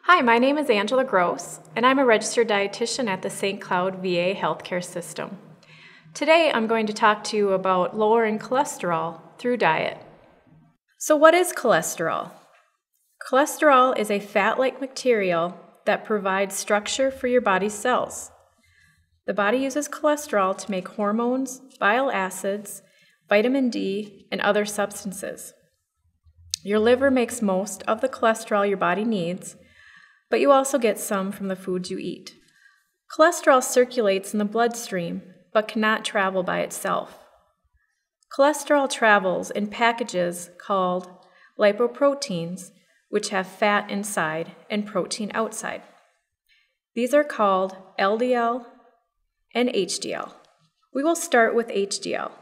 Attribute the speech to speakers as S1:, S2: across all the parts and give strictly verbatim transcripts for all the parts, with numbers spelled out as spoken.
S1: Hi, my name is Angela Gross, and I'm a registered dietitian at the Saint Cloud V A healthcare system. Today, I'm going to talk to you about lowering cholesterol through diet. So what is cholesterol? Cholesterol is a fat-like material that provides structure for your body's cells. The body uses cholesterol to make hormones, bile acids, vitamin D, and other substances. Your liver makes most of the cholesterol your body needs, but you also get some from the foods you eat. Cholesterol circulates in the bloodstream, but cannot travel by itself. Cholesterol travels in packages called lipoproteins, which have fat inside and protein outside. These are called L D L and H D L. We will start with H D L.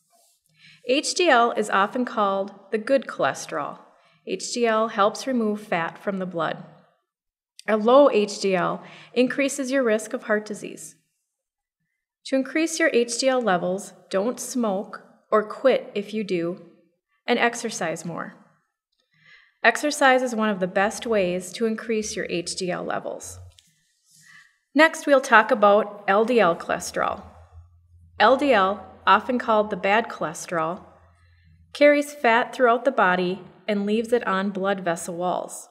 S1: H D L is often called the good cholesterol. H D L helps remove fat from the blood. A low H D L increases your risk of heart disease. To increase your H D L levels, don't smoke or quit if you do, and exercise more. Exercise is one of the best ways to increase your H D L levels. Next, we'll talk about L D L cholesterol. L D L, often called the bad cholesterol, carries fat throughout the body and leaves it on blood vessel walls.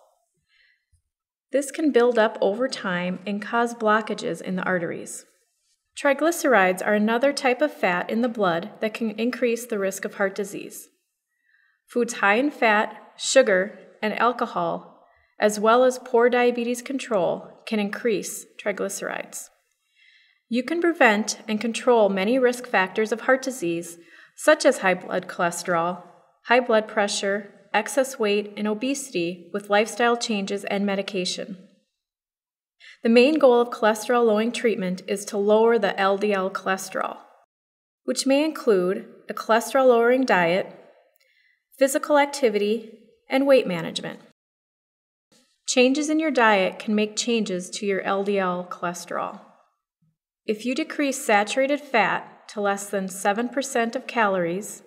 S1: This can build up over time and cause blockages in the arteries. Triglycerides are another type of fat in the blood that can increase the risk of heart disease. Foods high in fat, sugar, and alcohol, as well as poor diabetes control, can increase triglycerides. You can prevent and control many risk factors of heart disease, such as high blood cholesterol, high blood pressure, excess weight, and obesity with lifestyle changes and medication. The main goal of cholesterol-lowering treatment is to lower the L D L cholesterol, which may include a cholesterol-lowering diet, physical activity, and weight management. Changes in your diet can make changes to your L D L cholesterol. If you decrease saturated fat to less than seven percent of calories,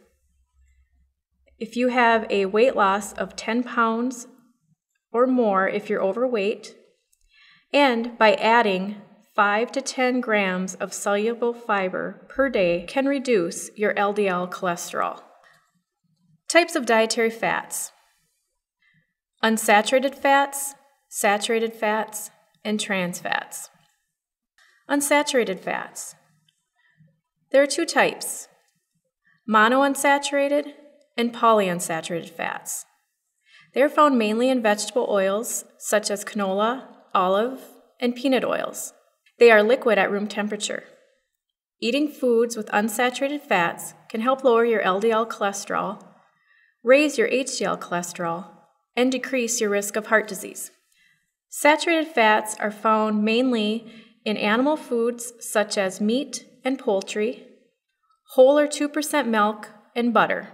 S1: if you have a weight loss of ten pounds or more if you're overweight, and by adding five to ten grams of soluble fiber per day can reduce your L D L cholesterol. Types of dietary fats: unsaturated fats, saturated fats, and trans fats. Unsaturated fats. There are two types: monounsaturated and polyunsaturated fats. They are found mainly in vegetable oils such as canola, olive, and peanut oils. They are liquid at room temperature. Eating foods with unsaturated fats can help lower your L D L cholesterol, raise your H D L cholesterol, and decrease your risk of heart disease. Saturated fats are found mainly in animal foods such as meat and poultry, whole or two percent milk, and butter.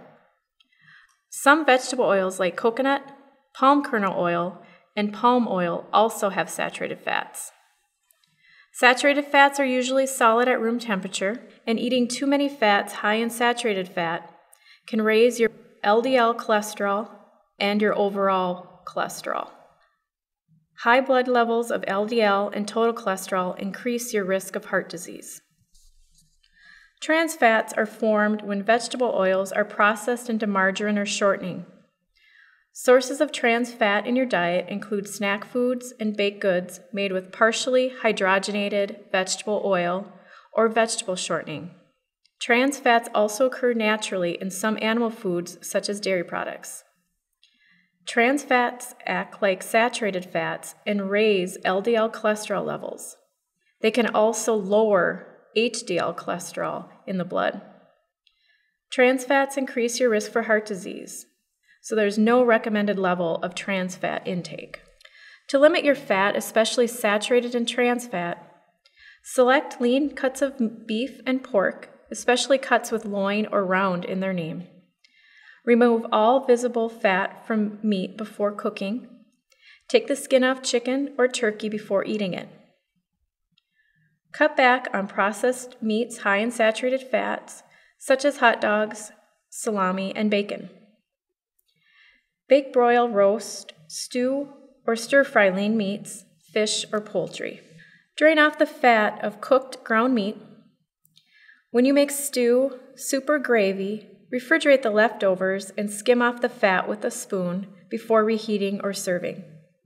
S1: Some vegetable oils like coconut, palm kernel oil, and palm oil also have saturated fats. Saturated fats are usually solid at room temperature, and eating too many fats high in saturated fat can raise your L D L cholesterol and your overall cholesterol. High blood levels of L D L and total cholesterol increase your risk of heart disease. Trans fats are formed when vegetable oils are processed into margarine or shortening. Sources of trans fat in your diet include snack foods and baked goods made with partially hydrogenated vegetable oil or vegetable shortening. Trans fats also occur naturally in some animal foods such as dairy products. Trans fats act like saturated fats and raise L D L cholesterol levels. They can also lower H D L cholesterol in the blood. Trans fats increase your risk for heart disease, so there's no recommended level of trans fat intake. To limit your fat, especially saturated and trans fat, select lean cuts of beef and pork, especially cuts with loin or round in their name. Remove all visible fat from meat before cooking. Take the skin off chicken or turkey before eating it. Cut back on processed meats high in saturated fats, such as hot dogs, salami, and bacon. Bake, broil, roast, stew, or stir-fry lean meats, fish, or poultry. Drain off the fat of cooked ground meat. When you make stew, soup, or gravy, refrigerate the leftovers and skim off the fat with a spoon before reheating or serving.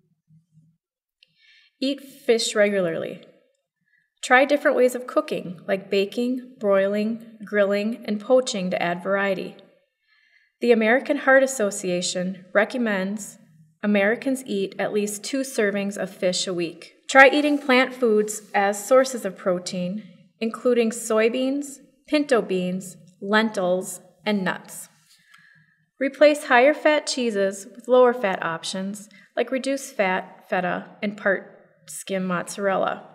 S1: Eat fish regularly. Try different ways of cooking, like baking, broiling, grilling, and poaching to add variety. The American Heart Association recommends Americans eat at least two servings of fish a week. Try eating plant foods as sources of protein, including soybeans, pinto beans, lentils, and nuts. Replace higher fat cheeses with lower fat options, like reduced fat feta and part skim mozzarella.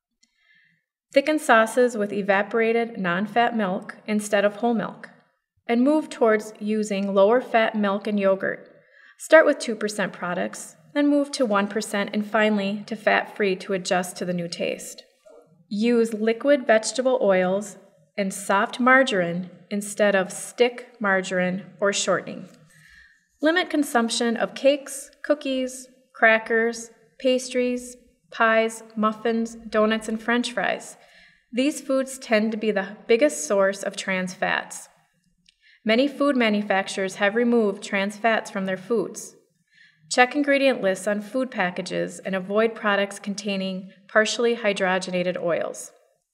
S1: Thicken sauces with evaporated non-fat milk instead of whole milk, and move towards using lower fat milk and yogurt. Start with two percent products, then move to one percent, and finally to fat-free to adjust to the new taste. Use liquid vegetable oils and soft margarine instead of stick margarine or shortening. Limit consumption of cakes, cookies, crackers, pastries, pies, muffins, donuts, and French fries. These foods tend to be the biggest source of trans fats. Many food manufacturers have removed trans fats from their foods. Check ingredient lists on food packages and avoid products containing partially hydrogenated oils.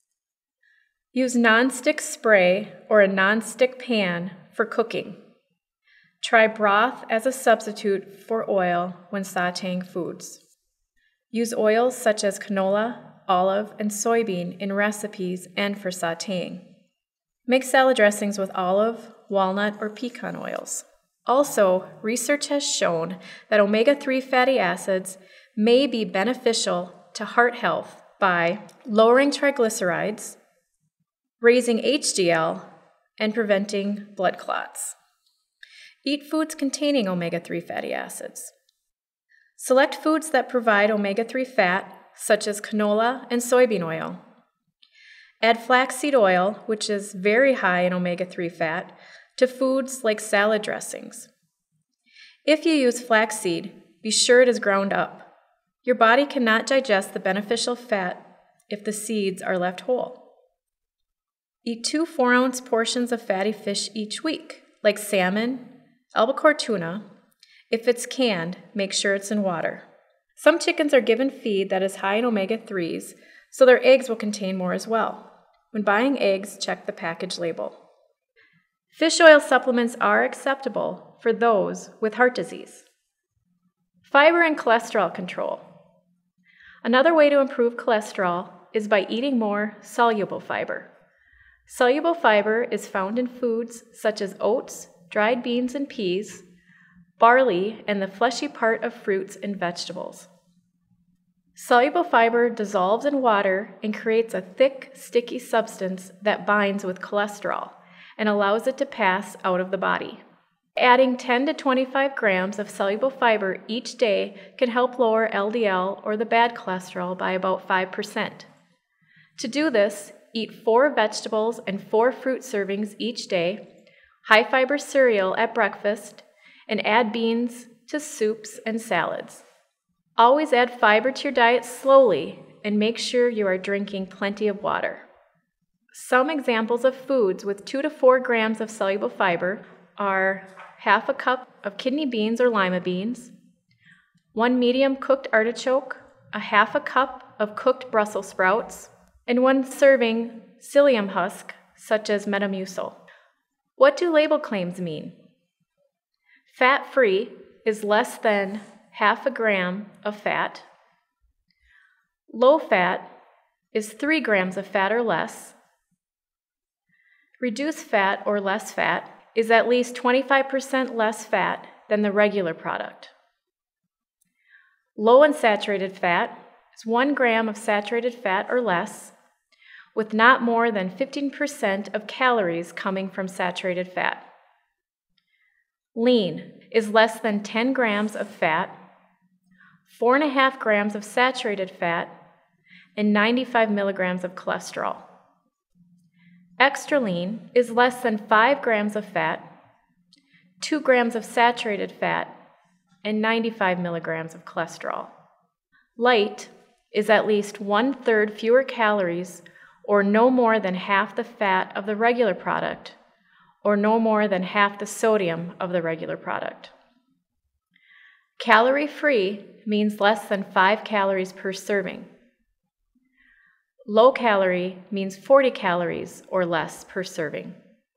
S1: Use non-stick spray or a non-stick pan for cooking. Try broth as a substitute for oil when sautéing foods. Use oils such as canola, olive, and soybean in recipes and for sautéing. Make salad dressings with olive, walnut, or pecan oils. Also, research has shown that omega three fatty acids may be beneficial to heart health by lowering triglycerides, raising H D L, and preventing blood clots. Eat foods containing omega three fatty acids. Select foods that provide omega three fat, such as canola and soybean oil. Add flaxseed oil, which is very high in omega three fat, to foods like salad dressings. If you use flaxseed, be sure it is ground up. Your body cannot digest the beneficial fat if the seeds are left whole. Eat two four-ounce portions of fatty fish each week, like salmon, albacore tuna. If it's canned, make sure it's in water. Some chickens are given feed that is high in omega threes, so their eggs will contain more as well. When buying eggs, check the package label. Fish oil supplements are acceptable for those with heart disease. Fiber and cholesterol control. Another way to improve cholesterol is by eating more soluble fiber. Soluble fiber is found in foods such as oats, dried beans and peas, barley, and the fleshy part of fruits and vegetables. Soluble fiber dissolves in water and creates a thick, sticky substance that binds with cholesterol and allows it to pass out of the body. Adding ten to twenty-five grams of soluble fiber each day can help lower L D L or the bad cholesterol by about five percent. To do this, eat four vegetables and four fruit servings each day, high-fiber cereal at breakfast, and add beans to soups and salads. Always add fiber to your diet slowly and make sure you are drinking plenty of water. Some examples of foods with two to four grams of soluble fiber are half a cup of kidney beans or lima beans, one medium cooked artichoke, a half a cup of cooked Brussels sprouts, and one serving psyllium husk, such as Metamucil. What do label claims mean? Fat-free is less than half a gram of fat. Low fat is three grams of fat or less. Reduced fat or less fat is at least twenty-five percent less fat than the regular product. Low unsaturated fat is one gram of saturated fat or less, with not more than fifteen percent of calories coming from saturated fat. Lean is less than ten grams of fat, four point five grams of saturated fat, and ninety-five milligrams of cholesterol. Extra lean is less than five grams of fat, two grams of saturated fat, and ninety-five milligrams of cholesterol. Light is at least one-third fewer calories or no more than half the fat of the regular product or no more than half the sodium of the regular product. Calorie-free means less than five calories per serving. Low calorie means forty calories or less per serving.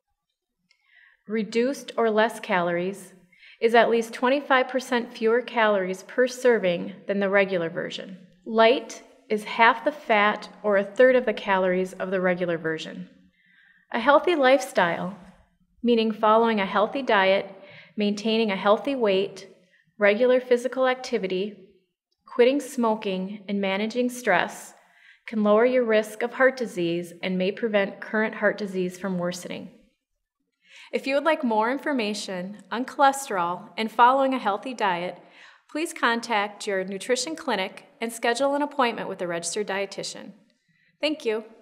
S1: Reduced or less calories is at least twenty-five percent fewer calories per serving than the regular version. Light is half the fat or a third of the calories of the regular version. A healthy lifestyle, meaning following a healthy diet, maintaining a healthy weight, regular physical activity, quitting smoking, and managing stress, can lower your risk of heart disease and may prevent current heart disease from worsening. If you would like more information on cholesterol and following a healthy diet, please contact your nutrition clinic and schedule an appointment with a registered dietitian. Thank you.